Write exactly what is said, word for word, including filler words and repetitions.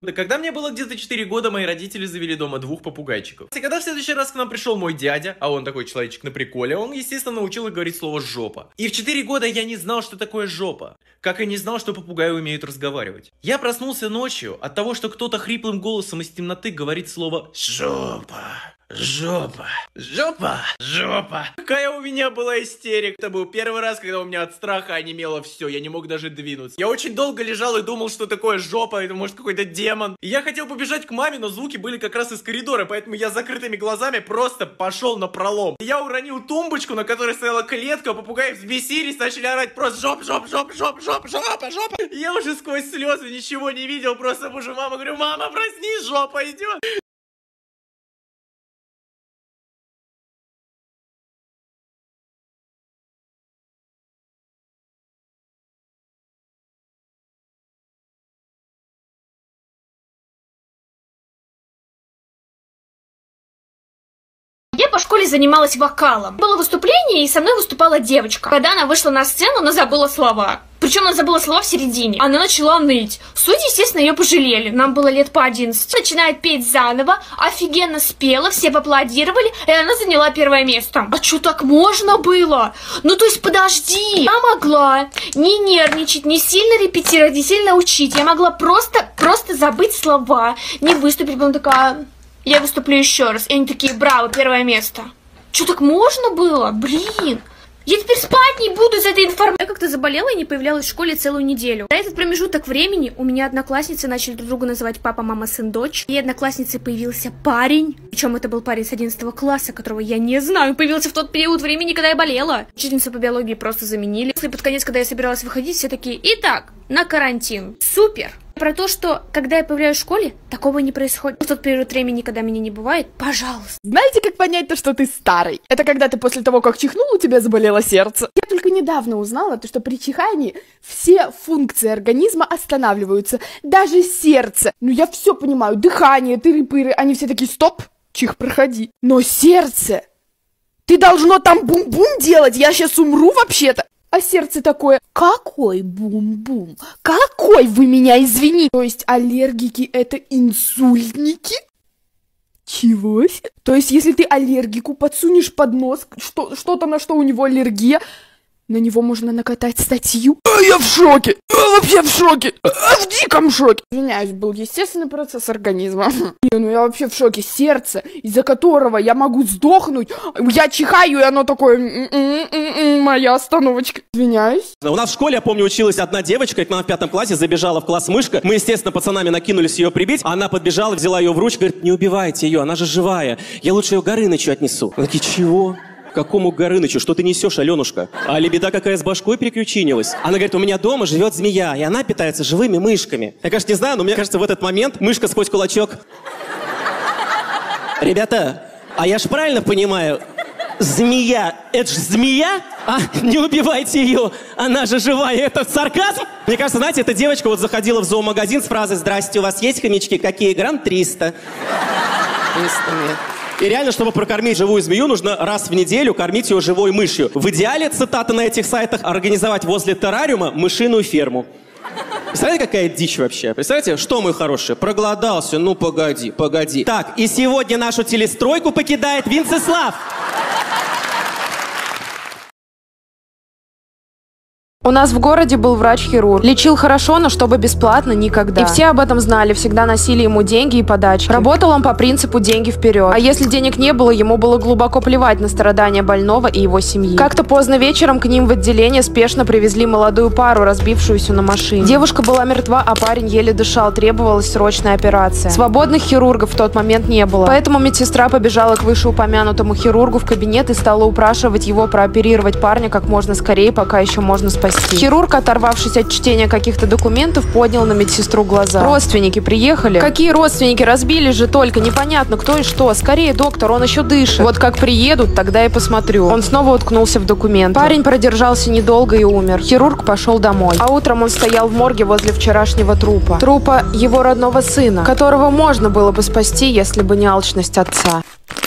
Когда мне было где-то четыре года, мои родители завели дома двух попугайчиков. И когда в следующий раз к нам пришел мой дядя, а он такой человечек на приколе, он, естественно, научил их говорить слово «жопа». И в четыре года я не знал, что такое жопа. Как и не знал, что попугаи умеют разговаривать. Я проснулся ночью от того, что кто-то хриплым голосом из темноты говорит слово «жопа». Жопа, жопа, жопа. Какая у меня была истерика. Это был первый раз, когда у меня от страха онемело все. Я не мог даже двинуться. Я очень долго лежал и думал, что такое жопа. Это может какой-то демон. И я хотел побежать к маме, но звуки были как раз из коридора. Поэтому я с закрытыми глазами просто пошел на пролом. Я уронил тумбочку, на которой стояла клетка. Попугаи взбесились, начали орать просто жоп, жоп, жоп, жоп, жоп, жопа, жопа. И я уже сквозь слезы ничего не видел. Просто боже, мама, говорю, мама, проснись, жопа идет. Я по школе занималась вокалом. Было выступление, и со мной выступала девочка. Когда она вышла на сцену, она забыла слова. Причем она забыла слова в середине. Она начала ныть. Судьи, естественно, ее пожалели. Нам было лет по одиннадцати. Начинает петь заново. Офигенно спела, все поаплодировали, и она заняла первое место. А что, так можно было? Ну, то есть, подожди. Я могла не нервничать, не сильно репетировать, не сильно учить. Я могла просто, просто забыть слова, не выступить. Потом такая... Я выступлю еще раз. И они такие, браво, первое место. Что, так можно было? Блин. Я теперь спать не буду из этой информации. Я как-то заболела и не появлялась в школе целую неделю. За этот промежуток времени у меня одноклассницы начали друг друга называть папа, мама, сын, дочь. И одноклассницей появился парень. Причем это был парень с одиннадцатого класса, которого я не знаю. Он появился в тот период времени, когда я болела. Учительницу по биологии просто заменили. И под конец, когда я собиралась выходить, все такие, итак, на карантин. Супер. Про то, что, когда я появляюсь в школе, такого не происходит. В тот период времени, когда меня не бывает, пожалуйста. Знаете, как понять то, что ты старый? Это когда ты после того, как чихнул, у тебя заболело сердце. Я только недавно узнала, то, что при чихании все функции организма останавливаются. Даже сердце. Ну, я все понимаю. Дыхание, тыры-пыры. Они все такие, стоп, чих, проходи. Но сердце... Ты должно там бум-бум делать. Я сейчас умру вообще-то. А сердце такое, какой бум-бум? Какой, вы меня извините? То есть аллергики это инсультники? Чего себе? То есть если ты аллергику подсунешь под нос что, что-то, на что у него аллергия, на него можно накатать статью? А я в шоке! А вообще в шоке! А в диком шоке! Извиняюсь, был естественный процесс организма. Не, ну я вообще в шоке. Сердце, из-за которого я могу сдохнуть. Я чихаю, и оно такое... М-м-м-м, моя остановочка. Извиняюсь. У нас в школе, я помню, училась одна девочка, и к нам в пятом классе забежала в класс мышка. Мы, естественно, пацанами накинулись ее прибить. Она подбежала, взяла ее в ручку, говорит, не убивайте ее, она же живая. Я лучше ее Горынычу отнесу. Мы такие, чего? Какому Горынычу? Что ты несешь, Аленушка? А лебеда какая с башкой переключинилась. Она говорит, у меня дома живет змея, и она питается живыми мышками. Я, конечно, не знаю, но мне кажется, в этот момент мышка сквозь кулачок. Ребята, а я ж правильно понимаю, змея, это ж змея? А, не убивайте ее, она же живая, это сарказм? Мне кажется, знаете, эта девочка вот заходила в зоомагазин с фразой «Здрасте, у вас есть хомячки? Какие? Грамм триста». триста, нет. И реально, чтобы прокормить живую змею, нужно раз в неделю кормить ее живой мышью. В идеале, цитата на этих сайтах, организовать возле террариума мышиную ферму. Представляете, какая дичь вообще? Представляете, что, мой хороший, проголодался? Ну, погоди, погоди. Так, и сегодня нашу телестройку покидает Винцеслав. У нас в городе был врач-хирург. Лечил хорошо, но чтобы бесплатно никогда. И все об этом знали, всегда носили ему деньги и подачки. Работал он по принципу «деньги вперед». А если денег не было, ему было глубоко плевать на страдания больного и его семьи. Как-то поздно вечером к ним в отделение спешно привезли молодую пару, разбившуюся на машине. Девушка была мертва, а парень еле дышал, требовалась срочная операция. Свободных хирургов в тот момент не было. Поэтому медсестра побежала к вышеупомянутому хирургу в кабинет и стала упрашивать его прооперировать парня как можно скорее, пока еще можно спасти. Хирург, оторвавшись от чтения каких-то документов, поднял на медсестру глаза. Родственники приехали? Какие родственники? Разбились же только, непонятно кто и что. Скорее, доктор, он еще дышит. Вот как приедут, тогда и посмотрю. Он снова уткнулся в документ. Парень продержался недолго и умер. Хирург пошел домой. А утром он стоял в морге возле вчерашнего трупа. Трупа его родного сына, которого можно было бы спасти, если бы не алчность отца.